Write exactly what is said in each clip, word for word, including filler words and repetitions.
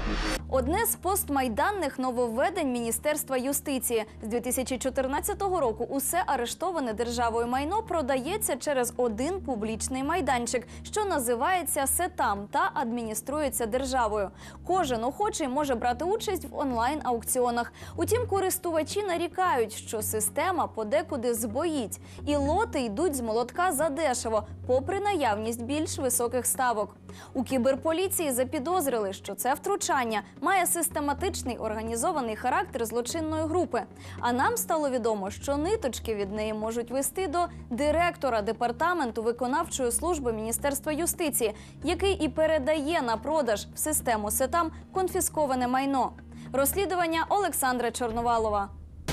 Одне з постмайданних нововведень Міністерства юстиції. З дві тисячі чотирнадцятого року усе арештоване державою майно продається через один публічний майданчик, що називається СЕТАМ та адмініструється державою. Кожен охочий може брати участь в онлайн-аукціонах. Утім, користувачі нарікають, що система подекуди збоїть. І лоти йдуть з молотка задешево, попри наявність більш високих ставок. У кіберполіції запідозрили, що це втручання має систематичний організований характер злочинної групи. А нам стало відомо, що ниточки від неї можуть вести до директора департаменту виконавчої служби Міністерства юстиції, який і передає на продаж в систему СЕТАМ конфісковане майно. Розслідування Олександра Чорновалова.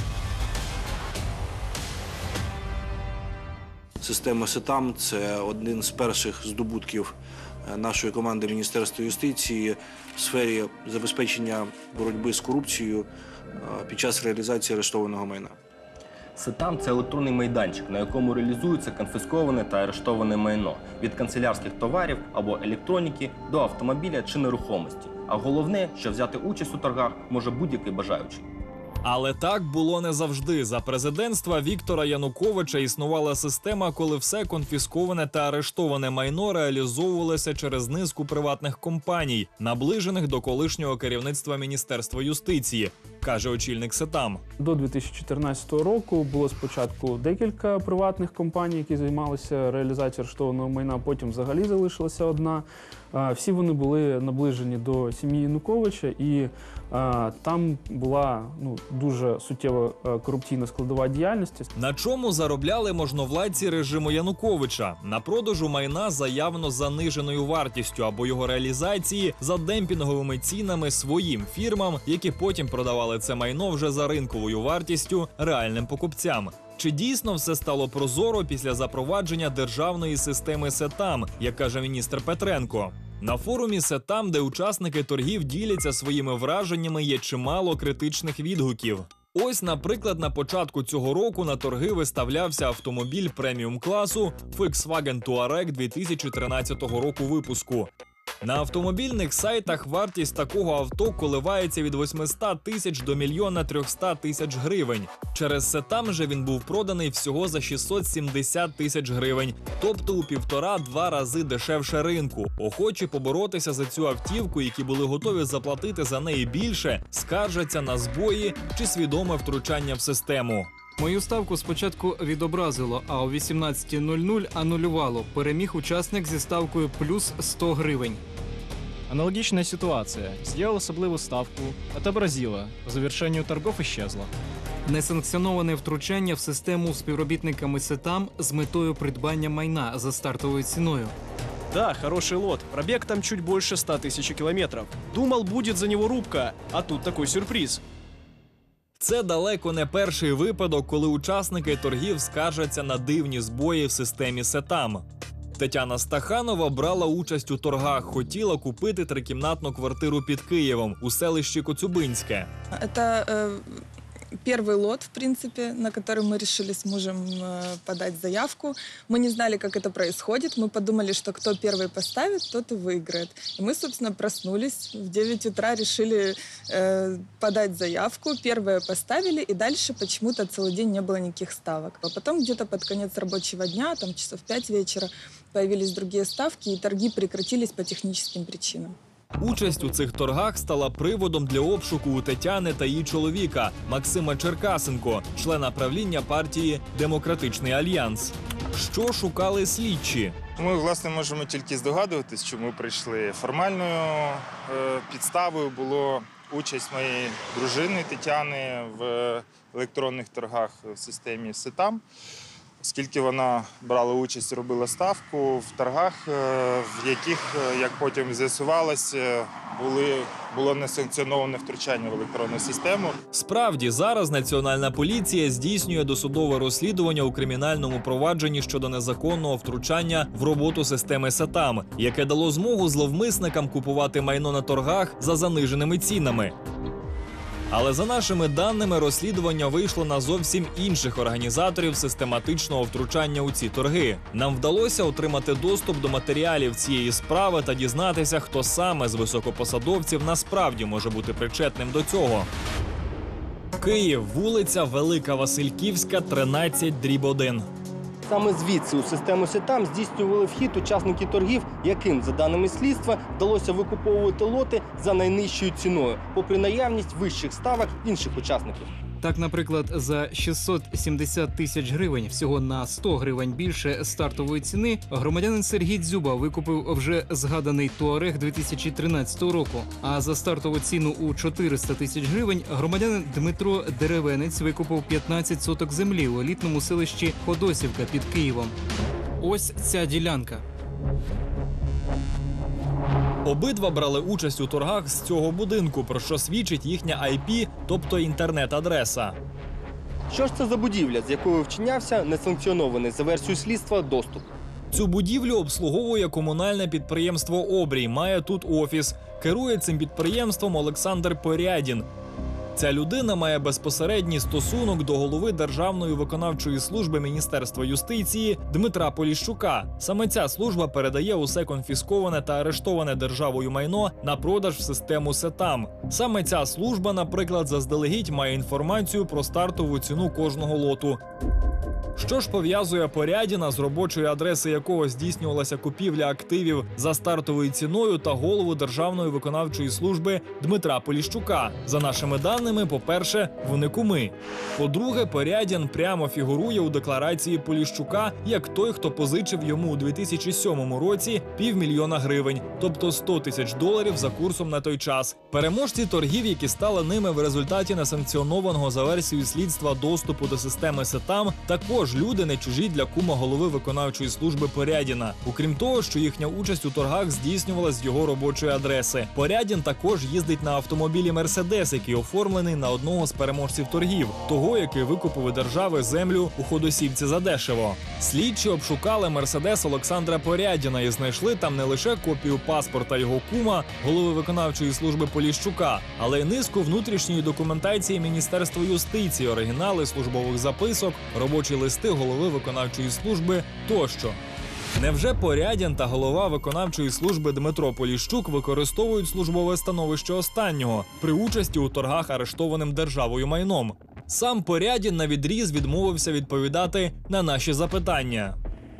Система СЕТАМ – це один з перших здобутків нашої команди Міністерства юстиції в сфері забезпечення боротьби з корупцією під час реалізації арештованого майна. СЕТАМ – це електронний майданчик, на якому реалізується конфісковане та арештоване майно від канцелярських товарів або електроніки до автомобіля чи нерухомості. А головне, що взяти участь у торгах може будь-який бажаючий. Але так було не завжди. За президентства Віктора Януковича існувала система, коли все конфісковане та арештоване майно реалізовувалося через низку приватних компаній, наближених до колишнього керівництва Міністерства юстиції, каже очільник СЕТАМ. До дві тисячі чотирнадцятого року було спочатку декілька приватних компаній, які займалися реалізацією арештованого майна, потім взагалі залишилася одна. Всі вони були наближені до сім'ї Януковича, і а, там була ну, дуже суттєва корупційна складова діяльності. На чому заробляли можновладці режиму Януковича? На продажу майна за явно заниженою вартістю або його реалізації за демпінговими цінами своїм фірмам, які потім продавали це майно вже за ринковою вартістю реальним покупцям. Чи дійсно все стало прозоро після запровадження державної системи СЕТАМ, як каже міністр Петренко? На форумі СЕТАМ, де учасники торгів діляться своїми враженнями, є чимало критичних відгуків. Ось, наприклад, на початку цього року на торги виставлявся автомобіль преміум-класу Volkswagen Touareg дві тисячі тринадцятого року випуску. На автомобільних сайтах вартість такого авто коливається від восьмисот тисяч до мільйона трьохсот тисяч гривень. Через СЕТАМ же він був проданий всього за шістсот сімдесят тисяч гривень, тобто у півтора-два рази дешевше ринку. Охочі поборотися за цю автівку, які були готові заплатити за неї більше, скаржаться на збої чи свідоме втручання в систему. Мою ставку спочатку відобразило, а о вісімнадцятій нуль нуль анулювало. Переміг учасник зі ставкою плюс сто гривень. Аналогичная ситуация. Сделал особливу ставку, отобразила. По завершению торгов исчезла. Несанкціоноване втручання в систему співробітниками СЕТАМ з метою придбання майна за стартовою ціною. Да, хороший лот. Пробег там чуть больше ста тысяч километров. Думал, будет за него рубка, а тут такой сюрприз. Це далеко не перший випадок, коли учасники торгів скаржаться на дивні збої в системі СЕТАМ. Тетяна Стаханова брала участь у торгах, хотіла купити трикімнатну квартиру під Києвом у селищі Коцюбинське. Це е, первый лот, в принципе, на который мы решили с мужем э, подать заявку. Мы не знали, как это происходит. Мы подумали, что кто первый поставит, тот и выиграет. И мы, собственно, проснулись. В девять утра решили э, подать заявку. Первые поставили, и дальше почему-то целый день не было никаких ставок. А потом где-то под конец рабочего дня, там часов пять вечера, появились другие ставки, и торги прекратились по техническим причинам. Участь у цих торгах стала приводом для обшуку у Тетяни та її чоловіка Максима Черкасенко, члена правління партії «Демократичний альянс». Що шукали слідчі? Ми, власне, можемо тільки здогадуватись, чому прийшли. Формальною е, підставою було участь моєї дружини Тетяни в електронних торгах в системі СЕТАМ. Оскільки вона брала участь, робила ставку в торгах, в яких, як потім з'ясувалося, були, було несанкціоноване втручання в електронну систему. Справді, зараз Національна поліція здійснює досудове розслідування у кримінальному провадженні щодо незаконного втручання в роботу системи СЕТАМ, яке дало змогу зловмисникам купувати майно на торгах за заниженими цінами. Але за нашими даними, розслідування вийшло на зовсім інших організаторів систематичного втручання у ці торги. Нам вдалося отримати доступ до матеріалів цієї справи та дізнатися, хто саме з високопосадовців насправді може бути причетним до цього. Київ, вулиця Велика Васильківська, тринадцять дріб один. Саме звідси у систему СЕТАМ здійснювали вхід учасники торгів, яким, за даними слідства, вдалося викуповувати лоти за найнижчою ціною, попри наявність вищих ставок інших учасників. Так, наприклад, за шістсот сімдесят тисяч гривень, всього на сто гривень більше стартової ціни, громадянин Сергій Дзюба викупив вже згаданий Туарег дві тисячі тринадцятого року. А за стартову ціну у чотириста тисяч гривень громадянин Дмитро Деревенець викупив п'ятнадцять соток землі у елітному селищі Ходосівка під Києвом. Ось ця ділянка. Обидва брали участь у торгах з цього будинку, про що свідчить їхня ай пі, тобто інтернет-адреса. Що ж це за будівля, з якою вчинявся несанкціонований за версією слідства доступ? Цю будівлю обслуговує комунальне підприємство «Обрій», має тут офіс. Керує цим підприємством Олександр Порядін. Ця людина має безпосередній стосунок до голови Державної виконавчої служби Міністерства юстиції Дмитра Поліщука. Саме ця служба передає усе конфісковане та арештоване державою майно на продаж в систему СЕТАМ. Саме ця служба, наприклад, заздалегідь має інформацію про стартову ціну кожного лоту. Що ж пов'язує Порядіна, з робочої адреси якого здійснювалася купівля активів за стартовою ціною, та голову Державної виконавчої служби Дмитра Поліщука? За нашими даними, по-перше, вони куми. По-друге, Порядін прямо фігурує у декларації Поліщука як той, хто позичив йому у дві тисячі сьомому році півмільйона гривень, тобто сто тисяч доларів за курсом на той час. Переможці торгів, які стали ними в результаті несанкціонованого за версією слідства доступу до системи СЕТАМ, також люди не чужі для кума голови виконавчої служби Порядіна. Окрім того, що їхня участь у торгах здійснювалась з його робочої адреси. Порядін також їздить на автомобілі «Мерседес», який оформлений на одного з переможців торгів, того, який викупив у держави землю у Ходосівці задешево. Слідчі обшукали «Мерседес» Олександра Порядіна і знайшли там не лише копію паспорта його кума, голови виконавчої служби Поліщука, але й низку внутрішньої документації Міністерства юстиції, оригінали службових записок, робочі листи голови виконавчої служби тощо. Невже Порядін та голова виконавчої служби Дмитро Поліщук використовують службове становище останнього при участі у торгах арештованим державою майном? Сам Порядін навідріз відмовився відповідати на наші запитання.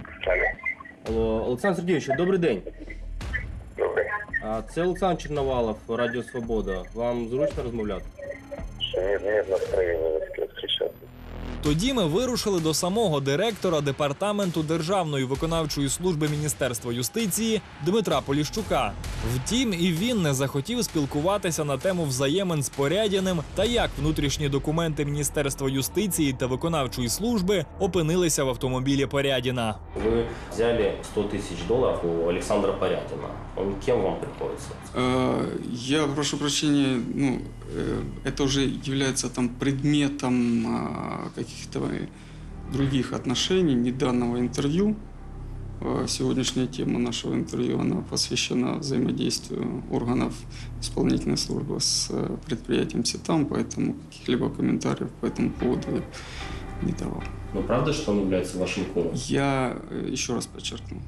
Алло, Олександр Сергійович, добрий день. Добрий. А це Олександр Черновалов, Радіо Свобода. Вам зручно розмовляти? Нет, нет настроения встречаться. Тоді ми вирушили до самого директора Департаменту Державної виконавчої служби Міністерства юстиції Дмитра Поліщука. Втім, і він не захотів спілкуватися на тему взаємин з Порядіним та як внутрішні документи Міністерства юстиції та виконавчої служби опинилися в автомобілі Порядіна. Ви взяли сто тисяч доларів у Олександра Порядіна. Он кем вам приходится? Я прошу прощения, ну, это уже является там предметом каких-то других отношений, не данного интервью. Сегодняшняя тема нашего интервью, она посвящена взаимодействию органов исполнительной службы с предприятием СЕТАМ, поэтому каких-либо комментариев по этому поводу я не давал. Но правда, что он является вашим кумом? Я еще раз подчеркну.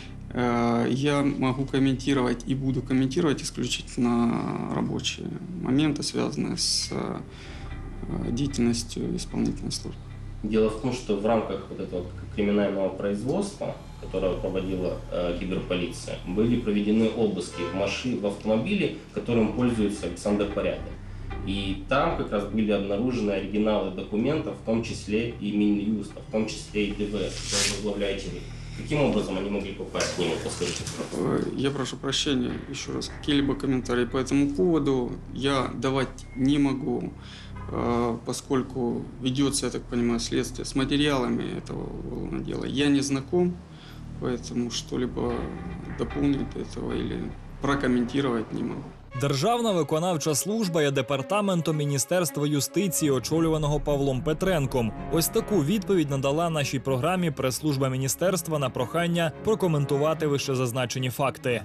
Я могу комментировать и буду комментировать исключительно рабочие моменты, связанные с деятельностью исполнительной службы. Дело в том, что в рамках вот этого криминального производства, которое проводила э, киберполиция, были проведены обыски в машине, в автомобиле, которым пользуется Александр Порядин. И там как раз были обнаружены оригиналы документов, в том числе и Минюста, в том числе и ДВС, которые возглавляете вы. Каким образом они могли попасть к нему, подскажите? Я прошу прощения, еще раз, какие-либо комментарии по этому поводу я давать не могу, поскольку ведется, я так понимаю, следствие с материалами этого уголовного дела. Я не знаком, поэтому что-либо дополнить этого или прокомментировать не могу. Державна виконавча служба є департаментом Міністерства юстиції, очолюваного Павлом Петренком. Ось таку відповідь надала нашій програмі прес-служба міністерства на прохання прокоментувати вищезазначені факти.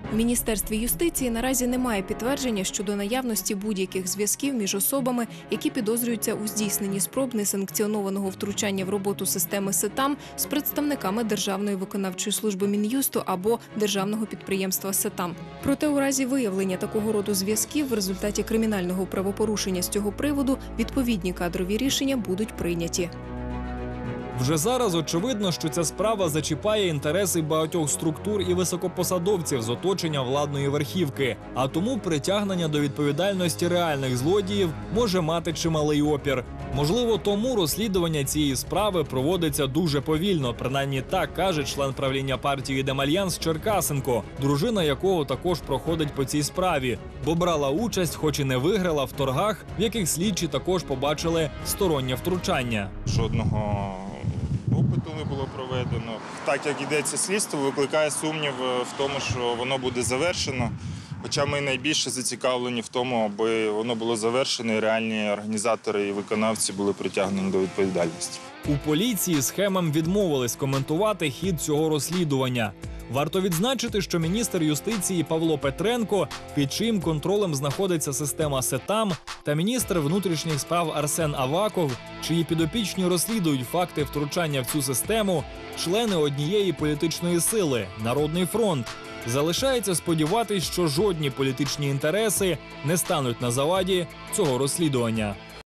У Міністерстві юстиції наразі немає підтвердження щодо наявності будь-яких зв'язків між особами, які підозрюються у здійсненні спроб несанкціонованого втручання в роботу системи СЕТАМ з представниками Державної виконавчої служби Мін'юсту або державного підприємства СЕТАМ. Проте у разі виявлення такого роду зв'язків в результаті кримінального правопорушення з цього приводу відповідні кадрові рішення будуть прийняті. Вже зараз очевидно, що ця справа зачіпає інтереси багатьох структур і високопосадовців з оточення владної верхівки, а тому притягнення до відповідальності реальних злодіїв може мати чималий опір. Можливо, тому розслідування цієї справи проводиться дуже повільно, принаймні так каже член правління партії Демальянс Черкасенко, дружина якого також проходить по цій справі, бо брала участь, хоч і не виграла в торгах, в яких слідчі також побачили стороннє втручання. Жодного опиту не було проведено. Так як йдеться слідство, викликає сумнів в тому, що воно буде завершено. Хоча ми найбільше зацікавлені в тому, аби воно було завершено і реальні організатори і виконавці були притягнені до відповідальності. У поліції схемам відмовились коментувати хід цього розслідування. Варто відзначити, що міністр юстиції Павло Петренко, під чиїм контролем знаходиться система СЕТАМ, та міністр внутрішніх справ Арсен Аваков, чиї підопічні розслідують факти втручання в цю систему, члени однієї політичної сили – Народний фронт. Залишається сподіватись, що жодні політичні інтереси не стануть на заваді цього розслідування.